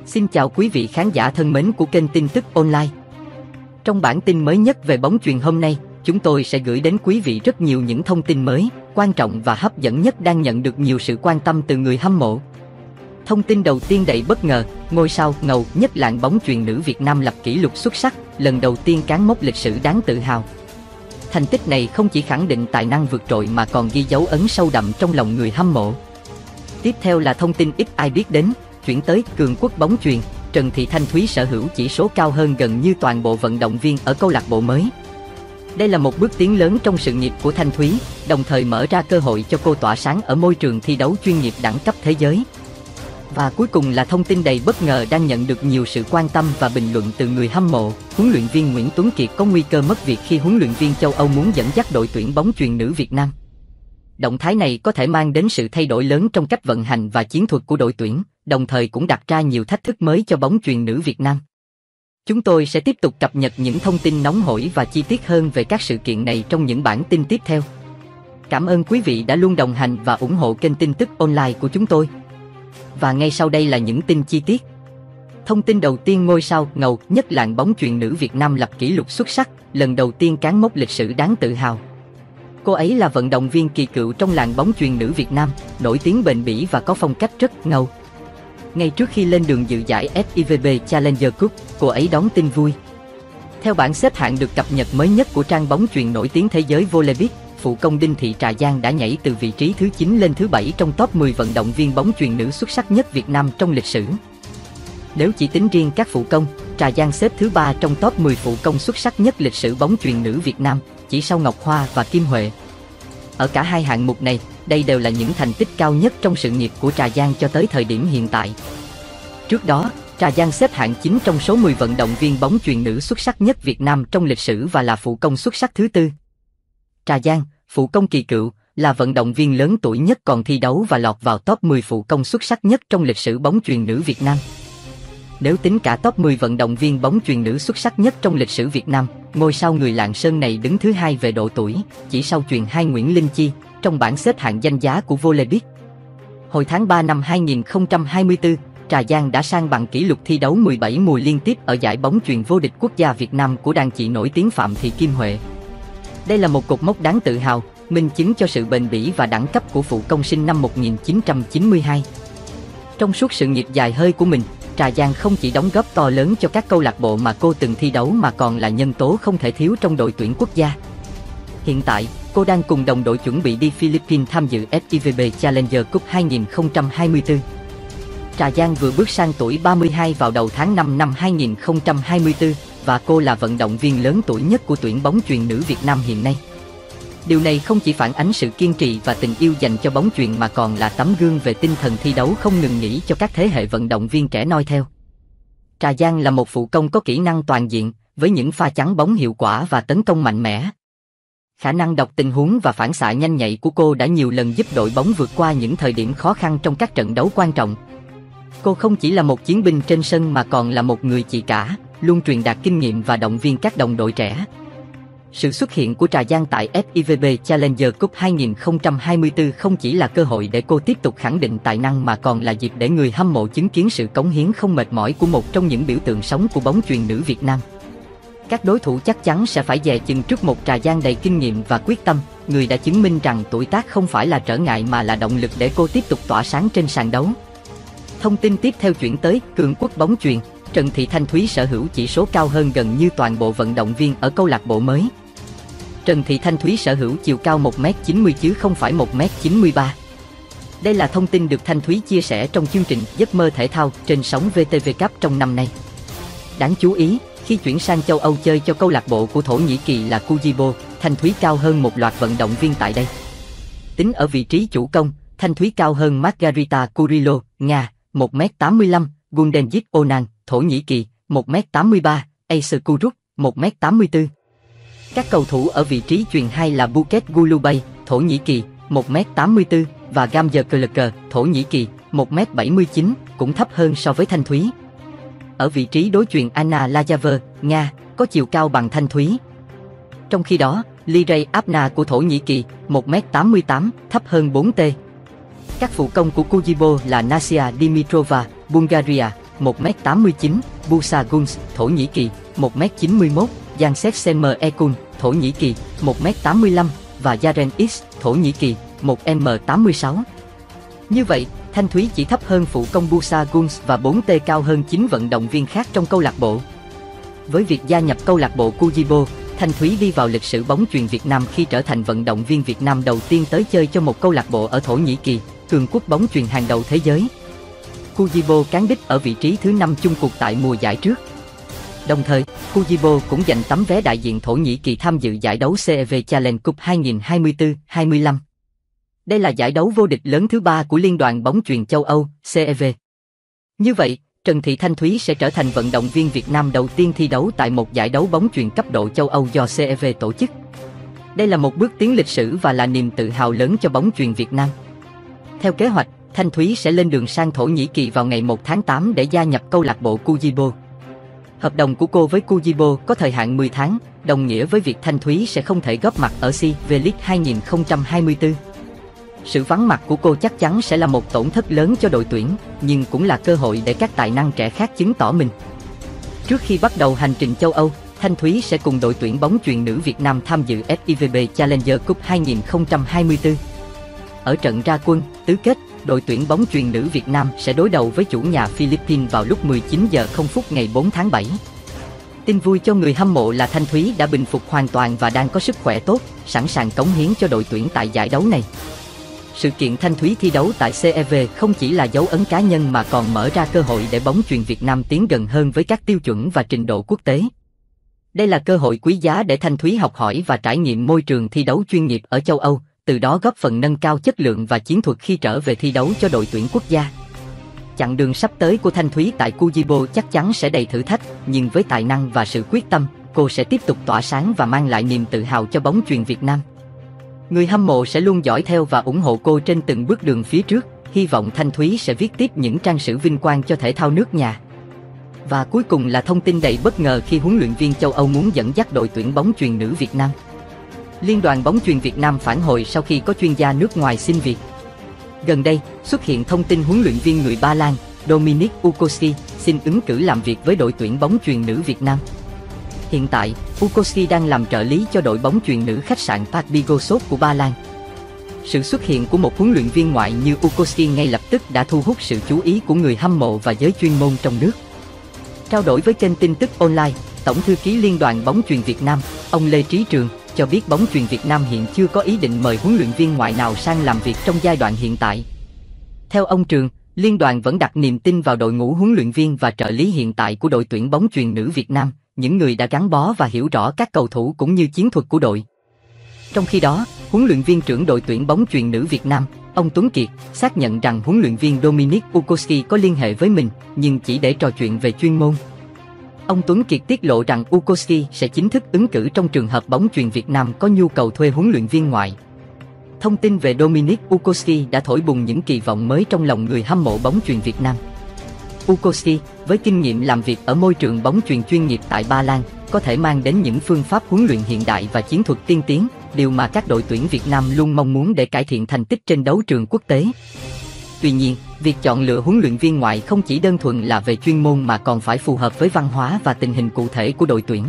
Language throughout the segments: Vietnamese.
Xin chào quý vị khán giả thân mến của kênh tin tức online. Trong bản tin mới nhất về bóng chuyền hôm nay, chúng tôi sẽ gửi đến quý vị rất nhiều những thông tin mới, quan trọng và hấp dẫn nhất đang nhận được nhiều sự quan tâm từ người hâm mộ. Thông tin đầu tiên đầy bất ngờ, ngôi sao ngầu nhất làng bóng chuyền nữ Việt Nam lập kỷ lục xuất sắc, lần đầu tiên cán mốc lịch sử đáng tự hào. Thành tích này không chỉ khẳng định tài năng vượt trội mà còn ghi dấu ấn sâu đậm trong lòng người hâm mộ. Tiếp theo là thông tin ít ai biết đến, chuyển tới cường quốc bóng chuyền, Trần Thị Thanh Thúy sở hữu chỉ số cao hơn gần như toàn bộ vận động viên ở câu lạc bộ mới. Đây là một bước tiến lớn trong sự nghiệp của Thanh Thúy, đồng thời mở ra cơ hội cho cô tỏa sáng ở môi trường thi đấu chuyên nghiệp đẳng cấp thế giới. Và cuối cùng là thông tin đầy bất ngờ đang nhận được nhiều sự quan tâm và bình luận từ người hâm mộ. Huấn luyện viên Nguyễn Tuấn Kiệt có nguy cơ mất việc khi huấn luyện viên châu Âu muốn dẫn dắt đội tuyển bóng chuyền nữ Việt Nam. Động thái này có thể mang đến sự thay đổi lớn trong cách vận hành và chiến thuật của đội tuyển, đồng thời cũng đặt ra nhiều thách thức mới cho bóng chuyền nữ Việt Nam. Chúng tôi sẽ tiếp tục cập nhật những thông tin nóng hổi và chi tiết hơn về các sự kiện này trong những bản tin tiếp theo. Cảm ơn quý vị đã luôn đồng hành và ủng hộ kênh tin tức online của chúng tôi. Và ngay sau đây là những tin chi tiết. Thông tin đầu tiên, ngôi sao ngầu nhất làng bóng chuyền nữ Việt Nam lập kỷ lục xuất sắc, lần đầu tiên cán mốc lịch sử đáng tự hào. Cô ấy là vận động viên kỳ cựu trong làng bóng chuyền nữ Việt Nam, nổi tiếng bền bỉ và có phong cách rất ngầu. Ngay trước khi lên đường dự giải FIVB Challenger Cup, cô ấy đón tin vui. Theo bảng xếp hạng được cập nhật mới nhất của trang bóng chuyền nổi tiếng thế giới Volleyball, phụ công Đinh Thị Trà Giang đã nhảy từ vị trí thứ 9 lên thứ 7 trong top 10 vận động viên bóng chuyền nữ xuất sắc nhất Việt Nam trong lịch sử. Nếu chỉ tính riêng các phụ công, Trà Giang xếp thứ 3 trong top 10 phụ công xuất sắc nhất lịch sử bóng chuyền nữ Việt Nam, chỉ sau Ngọc Hoa và Kim Huệ. Ở cả hai hạng mục này, đây đều là những thành tích cao nhất trong sự nghiệp của Trà Giang cho tới thời điểm hiện tại. Trước đó, Trà Giang xếp hạng 9 trong số 10 vận động viên bóng chuyền nữ xuất sắc nhất Việt Nam trong lịch sử và là phụ công xuất sắc thứ 4. Trà Giang, phụ công kỳ cựu, là vận động viên lớn tuổi nhất còn thi đấu và lọt vào top 10 phụ công xuất sắc nhất trong lịch sử bóng chuyền nữ Việt Nam. Nếu tính cả top 10 vận động viên bóng chuyền nữ xuất sắc nhất trong lịch sử Việt Nam, ngôi sao người Lạng Sơn này đứng thứ 2 về độ tuổi, chỉ sau chuyền 2 Nguyễn Linh Chi, trong bảng xếp hạng danh giá của Volleyball. Hồi tháng 3 năm 2024, Trà Giang đã sang bằng kỷ lục thi đấu 17 mùa liên tiếp ở giải bóng chuyền vô địch quốc gia Việt Nam của đàn chị nổi tiếng Phạm Thị Kim Huệ. Đây là một cột mốc đáng tự hào, minh chứng cho sự bền bỉ và đẳng cấp của phụ công sinh năm 1992. Trong suốt sự nghiệp dài hơi của mình, Trà Giang không chỉ đóng góp to lớn cho các câu lạc bộ mà cô từng thi đấu mà còn là nhân tố không thể thiếu trong đội tuyển quốc gia. Hiện tại, cô đang cùng đồng đội chuẩn bị đi Philippines tham dự FIVB Challenger Cup 2024. Trà Giang vừa bước sang tuổi 32 vào đầu tháng 5 năm 2024 và cô là vận động viên lớn tuổi nhất của tuyển bóng chuyền nữ Việt Nam hiện nay. Điều này không chỉ phản ánh sự kiên trì và tình yêu dành cho bóng chuyền mà còn là tấm gương về tinh thần thi đấu không ngừng nghỉ cho các thế hệ vận động viên trẻ noi theo. Trà Giang là một phụ công có kỹ năng toàn diện, với những pha chắn bóng hiệu quả và tấn công mạnh mẽ. Khả năng đọc tình huống và phản xạ nhanh nhạy của cô đã nhiều lần giúp đội bóng vượt qua những thời điểm khó khăn trong các trận đấu quan trọng. Cô không chỉ là một chiến binh trên sân mà còn là một người chị cả, luôn truyền đạt kinh nghiệm và động viên các đồng đội trẻ. Sự xuất hiện của Trà Giang tại FIVB Challenger Cup 2024 không chỉ là cơ hội để cô tiếp tục khẳng định tài năng mà còn là dịp để người hâm mộ chứng kiến sự cống hiến không mệt mỏi của một trong những biểu tượng sống của bóng chuyền nữ Việt Nam. Các đối thủ chắc chắn sẽ phải dè chừng trước một Trà Giang đầy kinh nghiệm và quyết tâm, người đã chứng minh rằng tuổi tác không phải là trở ngại mà là động lực để cô tiếp tục tỏa sáng trên sàn đấu. Thông tin tiếp theo chuyển tới cường quốc bóng chuyền, Trần Thị Thanh Thúy sở hữu chỉ số cao hơn gần như toàn bộ vận động viên ở câu lạc bộ mới. Trần Thị Thanh Thúy sở hữu chiều cao 1m90 chứ không phải 1m93. Đây là thông tin được Thanh Thúy chia sẻ trong chương trình Giấc mơ thể thao trên sóng VTV Cup trong năm nay. Đáng chú ý, khi chuyển sang châu Âu chơi cho câu lạc bộ của Thổ Nhĩ Kỳ là Kujibo, Thanh Thúy cao hơn một loạt vận động viên tại đây. Tính ở vị trí chủ công, Thanh Thúy cao hơn Margarita Kurilo, Nga, 1m85, Gundenjit Onan, Thổ Nhĩ Kỳ, 1m83, Acer Kuruk, 1m84. Các cầu thủ ở vị trí chuyền 2 là Buket Gulubay, Thổ Nhĩ Kỳ, 1m84 và Gamze Kılıçkar, Thổ Nhĩ Kỳ, 1m79, cũng thấp hơn so với Thanh Thúy. Ở vị trí đối chuyền Anna Lazaver, Nga, có chiều cao bằng Thanh Thúy. Trong khi đó, Liray Abna của Thổ Nhĩ Kỳ, 1m88, thấp hơn 4T. Các phụ công của Kujibo là Nasia Dimitrova, Bulgaria, 1m89, Busa Guns, Thổ Nhĩ Kỳ, 1m91, Janset Senmer Ekun, Thổ Nhĩ Kỳ, 1m85 và Yaren X, Thổ Nhĩ Kỳ, 1m86. Như vậy, Thanh Thúy chỉ thấp hơn phụ công Busa Guns và 4T cao hơn 9 vận động viên khác trong câu lạc bộ. Với việc gia nhập câu lạc bộ Kujibo, Thanh Thúy đi vào lịch sử bóng chuyền Việt Nam khi trở thành vận động viên Việt Nam đầu tiên tới chơi cho một câu lạc bộ ở Thổ Nhĩ Kỳ, cường quốc bóng chuyền hàng đầu thế giới. Kujibo cán đích ở vị trí thứ 5 chung cuộc tại mùa giải trước. Đồng thời, Kujibo cũng giành tấm vé đại diện Thổ Nhĩ Kỳ tham dự giải đấu CEV Challenge Cup 2024-25. Đây là giải đấu vô địch lớn thứ 3 của Liên đoàn bóng chuyền châu Âu, CEV. Như vậy, Trần Thị Thanh Thúy sẽ trở thành vận động viên Việt Nam đầu tiên thi đấu tại một giải đấu bóng chuyền cấp độ châu Âu do CEV tổ chức. Đây là một bước tiến lịch sử và là niềm tự hào lớn cho bóng chuyền Việt Nam. Theo kế hoạch, Thanh Thúy sẽ lên đường sang Thổ Nhĩ Kỳ vào ngày 1 tháng 8 để gia nhập câu lạc bộ Kujibo. Hợp đồng của cô với Kujibo có thời hạn 10 tháng, đồng nghĩa với việc Thanh Thúy sẽ không thể góp mặt ở CEV League 2024. Sự vắng mặt của cô chắc chắn sẽ là một tổn thất lớn cho đội tuyển, nhưng cũng là cơ hội để các tài năng trẻ khác chứng tỏ mình. Trước khi bắt đầu hành trình châu Âu, Thanh Thúy sẽ cùng đội tuyển bóng chuyền nữ Việt Nam tham dự FIVB Challenger Cup 2024. Ở trận ra quân, tứ kết, đội tuyển bóng chuyền nữ Việt Nam sẽ đối đầu với chủ nhà Philippines vào lúc 19 giờ 0 phút ngày 4 tháng 7. Tin vui cho người hâm mộ là Thanh Thúy đã bình phục hoàn toàn và đang có sức khỏe tốt, sẵn sàng cống hiến cho đội tuyển tại giải đấu này. Sự kiện Thanh Thúy thi đấu tại CEV không chỉ là dấu ấn cá nhân mà còn mở ra cơ hội để bóng chuyền Việt Nam tiến gần hơn với các tiêu chuẩn và trình độ quốc tế. Đây là cơ hội quý giá để Thanh Thúy học hỏi và trải nghiệm môi trường thi đấu chuyên nghiệp ở châu Âu, từ đó góp phần nâng cao chất lượng và chiến thuật khi trở về thi đấu cho đội tuyển quốc gia. Chặng đường sắp tới của Thanh Thúy tại Kujibo chắc chắn sẽ đầy thử thách, nhưng với tài năng và sự quyết tâm, cô sẽ tiếp tục tỏa sáng và mang lại niềm tự hào cho bóng chuyền Việt Nam. Người hâm mộ sẽ luôn dõi theo và ủng hộ cô trên từng bước đường phía trước, hy vọng Thanh Thúy sẽ viết tiếp những trang sử vinh quang cho thể thao nước nhà. Và cuối cùng là thông tin đầy bất ngờ khi huấn luyện viên châu Âu muốn dẫn dắt đội tuyển bóng chuyền nữ Việt Nam. Liên đoàn bóng chuyền Việt Nam phản hồi sau khi có chuyên gia nước ngoài xin việc. Gần đây, xuất hiện thông tin huấn luyện viên người Ba Lan, Dominik Ukoski, xin ứng cử làm việc với đội tuyển bóng chuyền nữ Việt Nam. Hiện tại, Ukoski đang làm trợ lý cho đội bóng chuyền nữ khách sạn Park Bigosot của Ba Lan. Sự xuất hiện của một huấn luyện viên ngoại như Ukoski ngay lập tức đã thu hút sự chú ý của người hâm mộ và giới chuyên môn trong nước. Trao đổi với kênh tin tức online, Tổng thư ký Liên đoàn bóng chuyền Việt Nam, ông Lê Trí Trường, cho biết bóng chuyền Việt Nam hiện chưa có ý định mời huấn luyện viên ngoại nào sang làm việc trong giai đoạn hiện tại. Theo ông Trường, Liên đoàn vẫn đặt niềm tin vào đội ngũ huấn luyện viên và trợ lý hiện tại của đội tuyển bóng chuyền nữ Việt Nam, những người đã gắn bó và hiểu rõ các cầu thủ cũng như chiến thuật của đội. Trong khi đó, huấn luyện viên trưởng đội tuyển bóng chuyền nữ Việt Nam, ông Tuấn Kiệt, xác nhận rằng huấn luyện viên Dominik Ukoski có liên hệ với mình, nhưng chỉ để trò chuyện về chuyên môn. Ông Tuấn Kiệt tiết lộ rằng Ukoski sẽ chính thức ứng cử trong trường hợp bóng chuyền Việt Nam có nhu cầu thuê huấn luyện viên ngoại. Thông tin về Dominik Ukoski đã thổi bùng những kỳ vọng mới trong lòng người hâm mộ bóng chuyền Việt Nam. Ukoski, với kinh nghiệm làm việc ở môi trường bóng chuyền chuyên nghiệp tại Ba Lan, có thể mang đến những phương pháp huấn luyện hiện đại và chiến thuật tiên tiến, điều mà các đội tuyển Việt Nam luôn mong muốn để cải thiện thành tích trên đấu trường quốc tế. Tuy nhiên, việc chọn lựa huấn luyện viên ngoại không chỉ đơn thuần là về chuyên môn mà còn phải phù hợp với văn hóa và tình hình cụ thể của đội tuyển.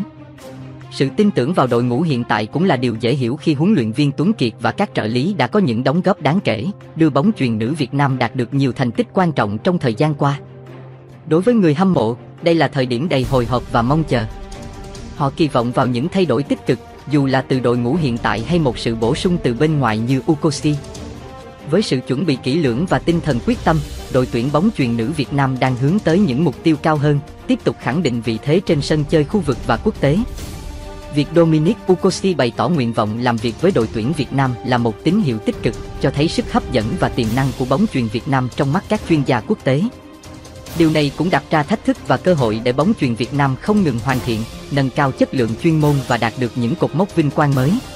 Sự tin tưởng vào đội ngũ hiện tại cũng là điều dễ hiểu khi huấn luyện viên Tuấn Kiệt và các trợ lý đã có những đóng góp đáng kể, đưa bóng chuyền nữ Việt Nam đạt được nhiều thành tích quan trọng trong thời gian qua. Đối với người hâm mộ, đây là thời điểm đầy hồi hộp và mong chờ. Họ kỳ vọng vào những thay đổi tích cực, dù là từ đội ngũ hiện tại hay một sự bổ sung từ bên ngoài như Ukoski. Với sự chuẩn bị kỹ lưỡng và tinh thần quyết tâm, đội tuyển bóng chuyền nữ Việt Nam đang hướng tới những mục tiêu cao hơn, tiếp tục khẳng định vị thế trên sân chơi khu vực và quốc tế. Việc Dominik Ukoski bày tỏ nguyện vọng làm việc với đội tuyển Việt Nam là một tín hiệu tích cực, cho thấy sức hấp dẫn và tiềm năng của bóng chuyền Việt Nam trong mắt các chuyên gia quốc tế. Điều này cũng đặt ra thách thức và cơ hội để bóng chuyền Việt Nam không ngừng hoàn thiện, nâng cao chất lượng chuyên môn và đạt được những cột mốc vinh quang mới.